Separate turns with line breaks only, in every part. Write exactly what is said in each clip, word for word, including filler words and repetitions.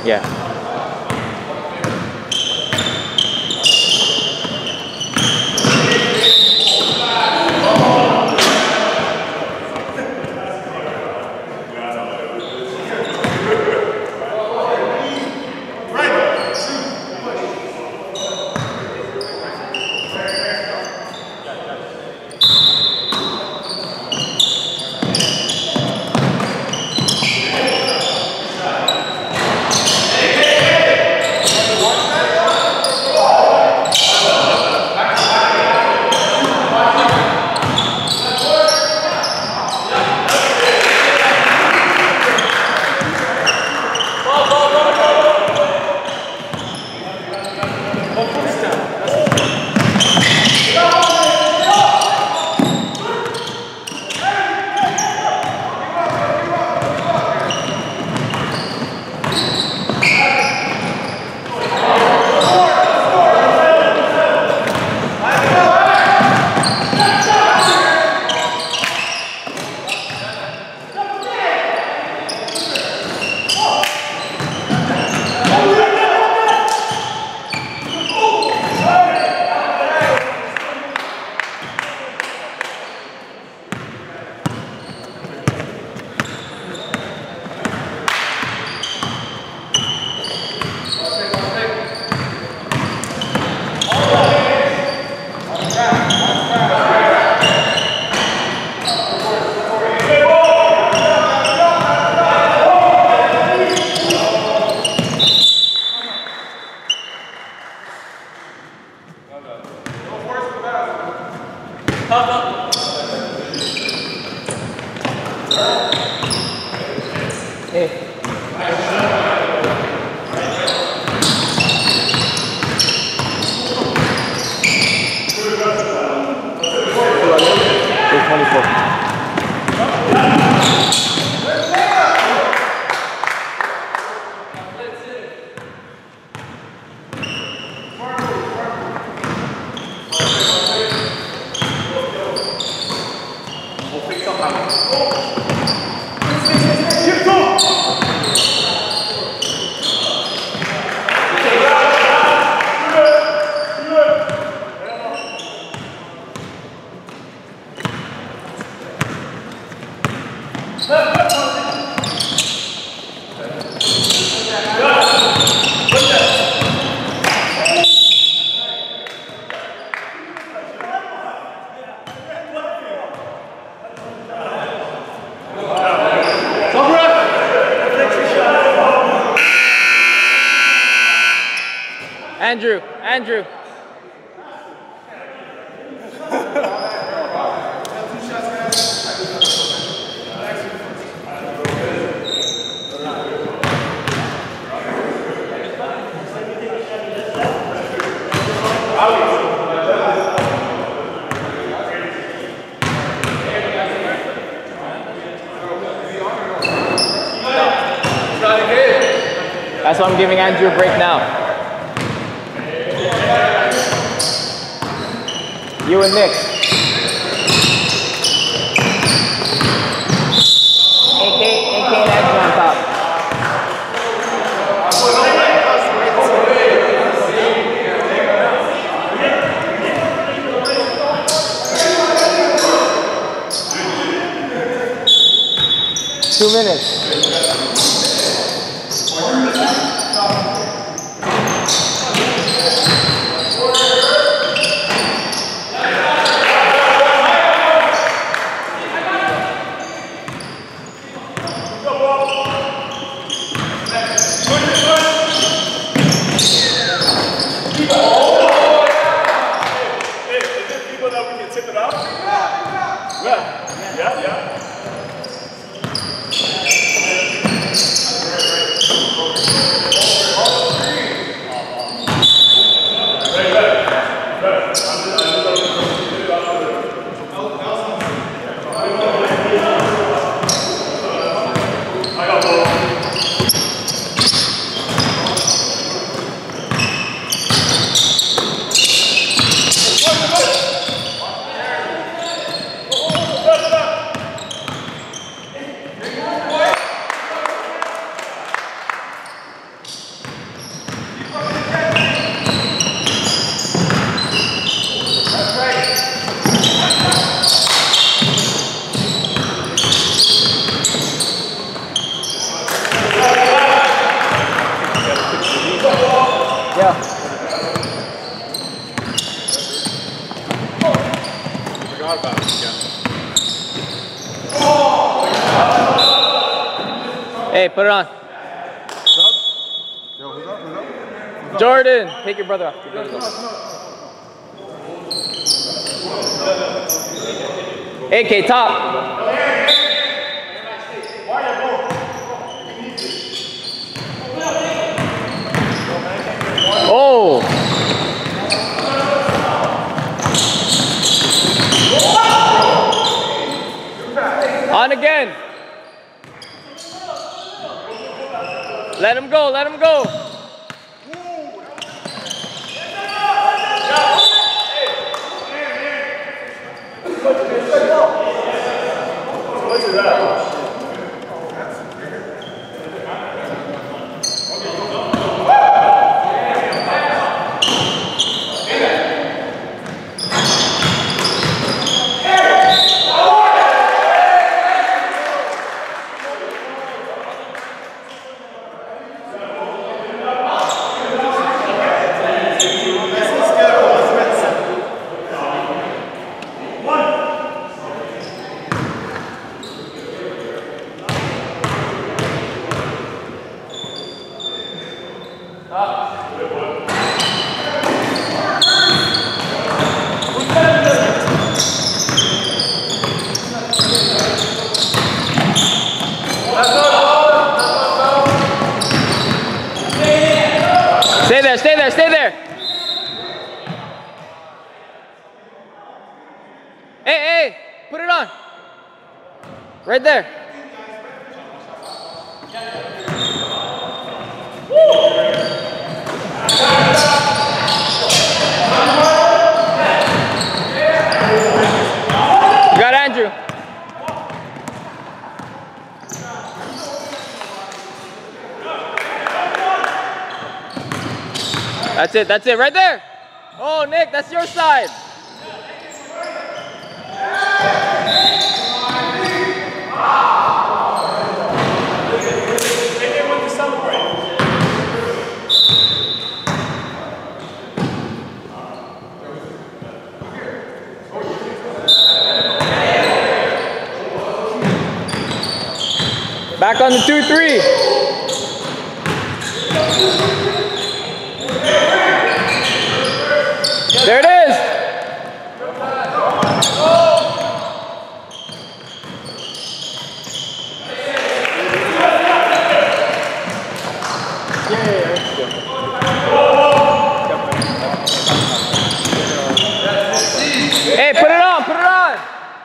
Yeah. Andrew, Andrew. That's why I'm giving Andrew a break now. You and Nick. A K, A K and Andrew on top. Two minutes.
Yeah, yeah.
Hey, put it on.
Yo, who's up? Who's up? Who's up?
Jordan, take your brother off. Your brother off. A K, top. Oh. On again. Let him go, let him go. Stay there, stay there, stay there. Hey, hey, put it on. Right there. You got Andrew. That's it, that's it, right there. Oh, Nick, that's your side. Back on the two three. There it is. Hey, put it on, put it on.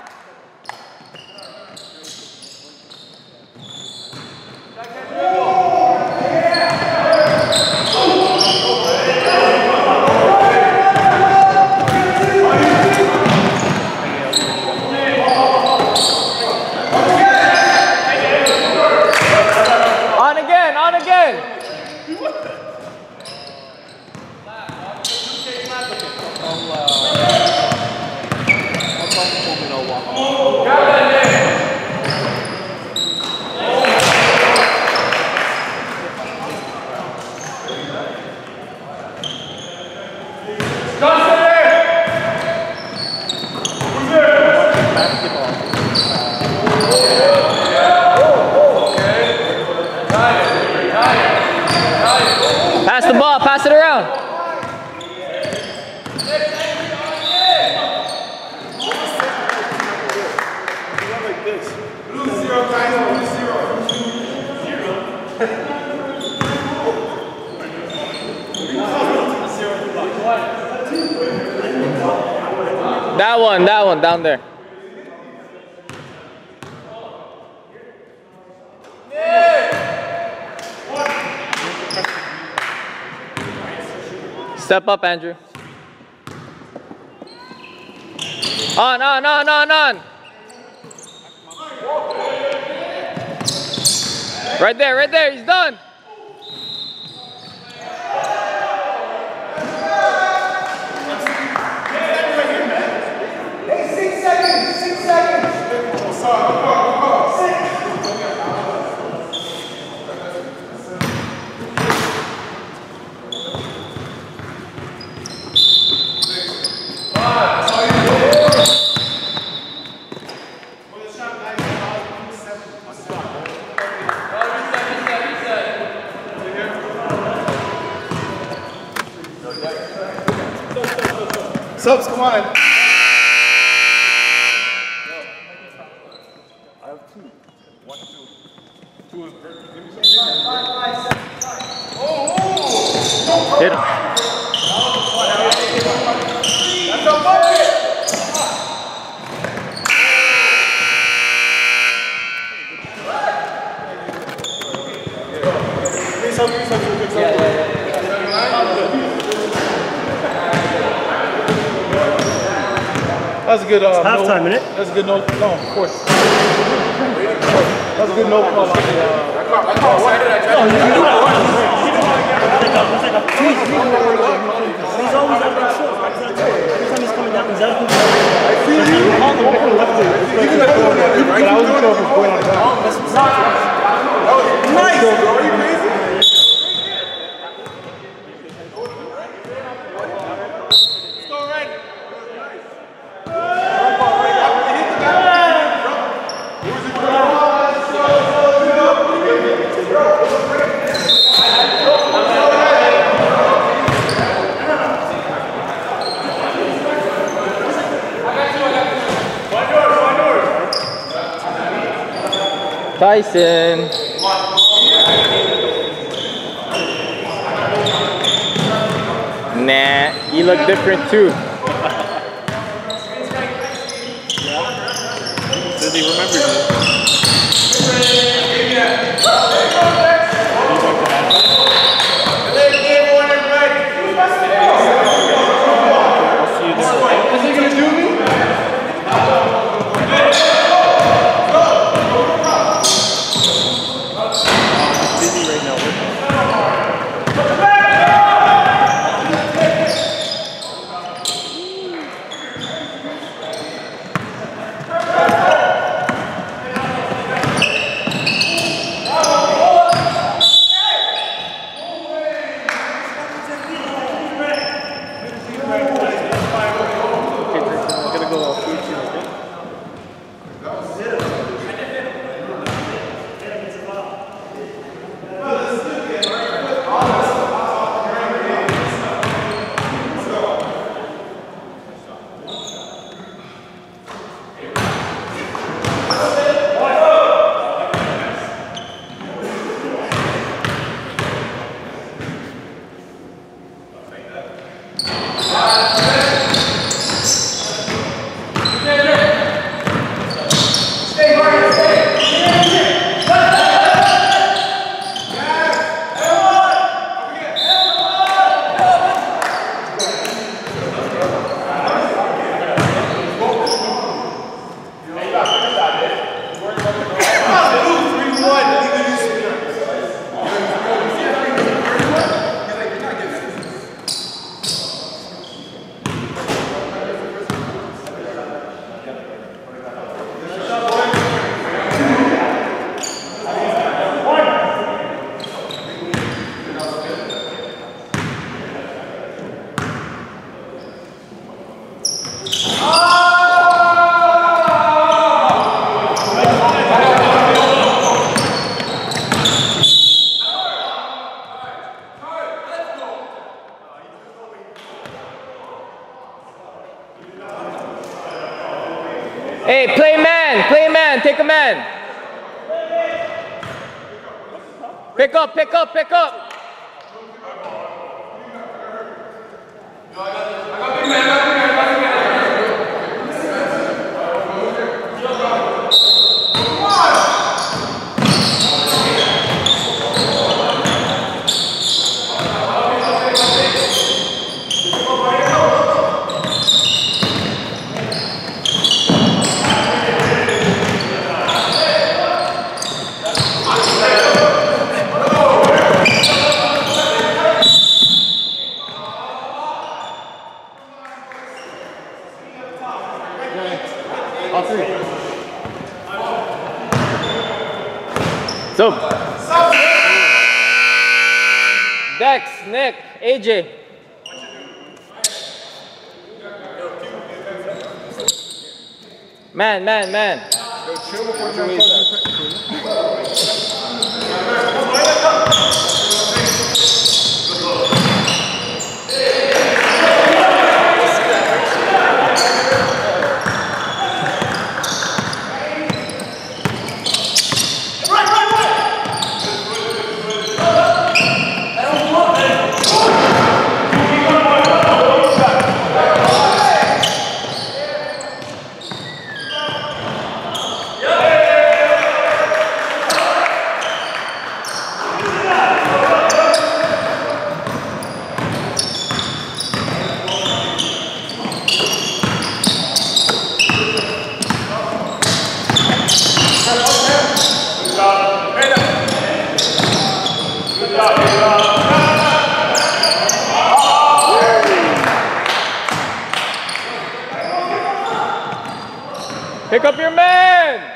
Pass the ball, pass it around. That one, that one, down there. Step up, Andrew. On, on, on, on, on. Right there, right there, he's done.
Hey, six seconds, six seconds.
Subs, come on. I have two. One, two. Two is
Hit him.
That's a bucket!
Yeah, yeah, yeah.
That's a good. Uh,
Halftime,
no,
innit?
That's a good no. No, of course. That's a good no call on the. Uh,
He's always out there short. Every time he's coming down, he's out there.
I feel you. On the ball left it. But I wasn't sure if it's going on the ground. Nice. Are you crazy?
Tyson. Nah, you look different too.
Does he remember you?
Hey, play man, play man, take a man. Pick up, pick up, pick up. So, Dex, Nick, A J. Man, man, man. Pick up your man!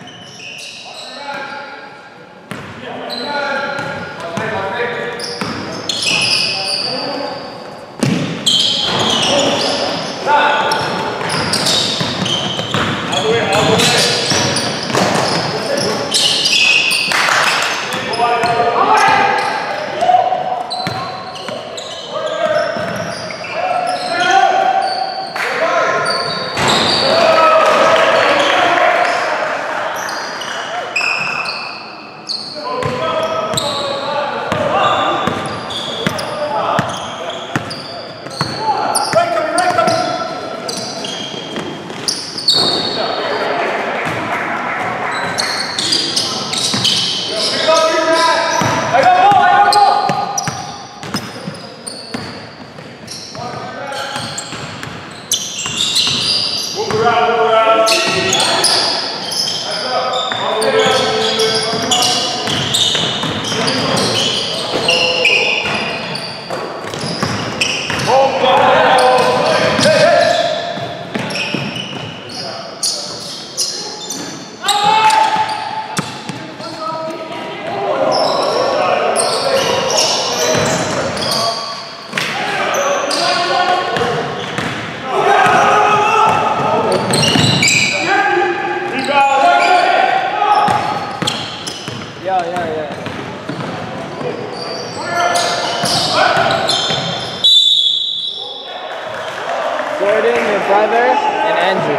Brother and Andrew.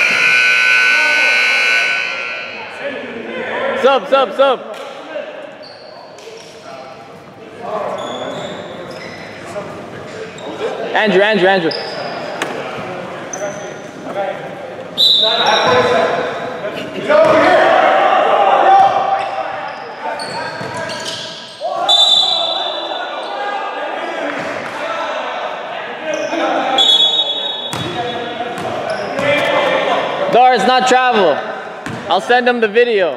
Sub, sub, sub. Andrew, Andrew, Andrew.
He's over here.
Doris, not travel. I'll send them the video.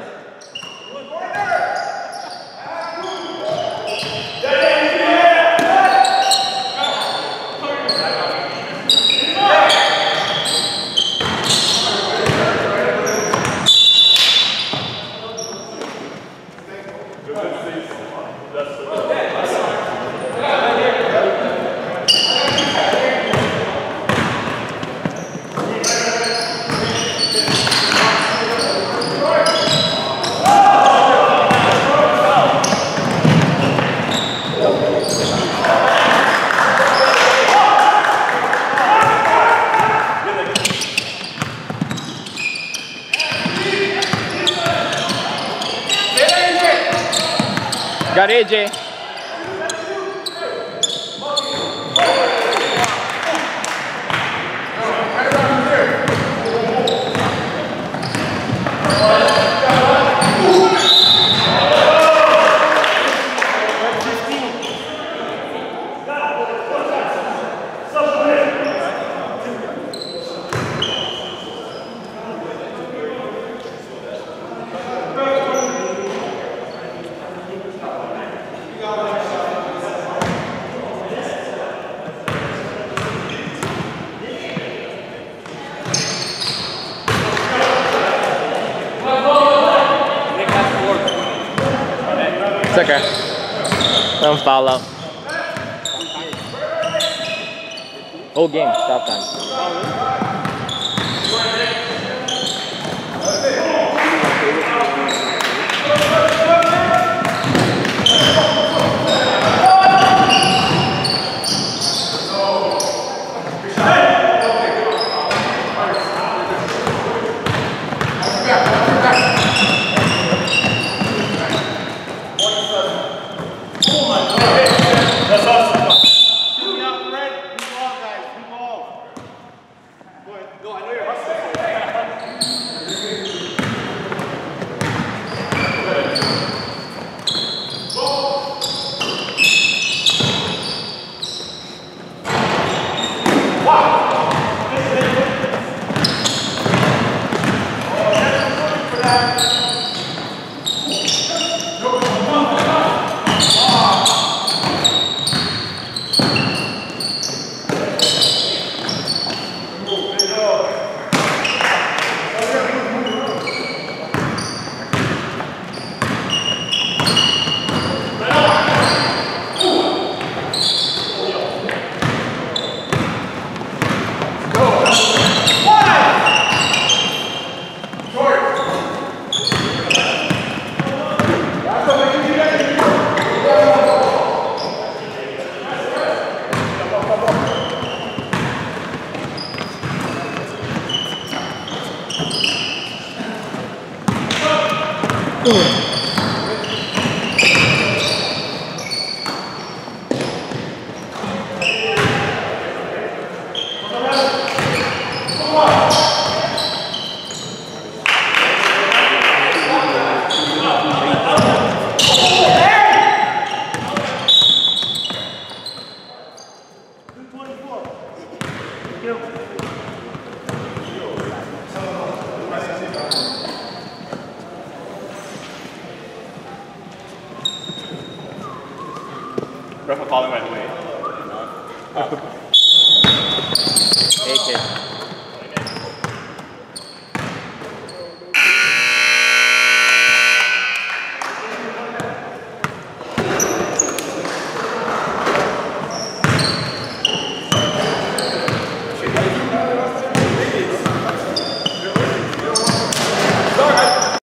Got A J. It's okay. Don't foul out. Whole game, stop time.
Ref will call him right away.
Hey, kid.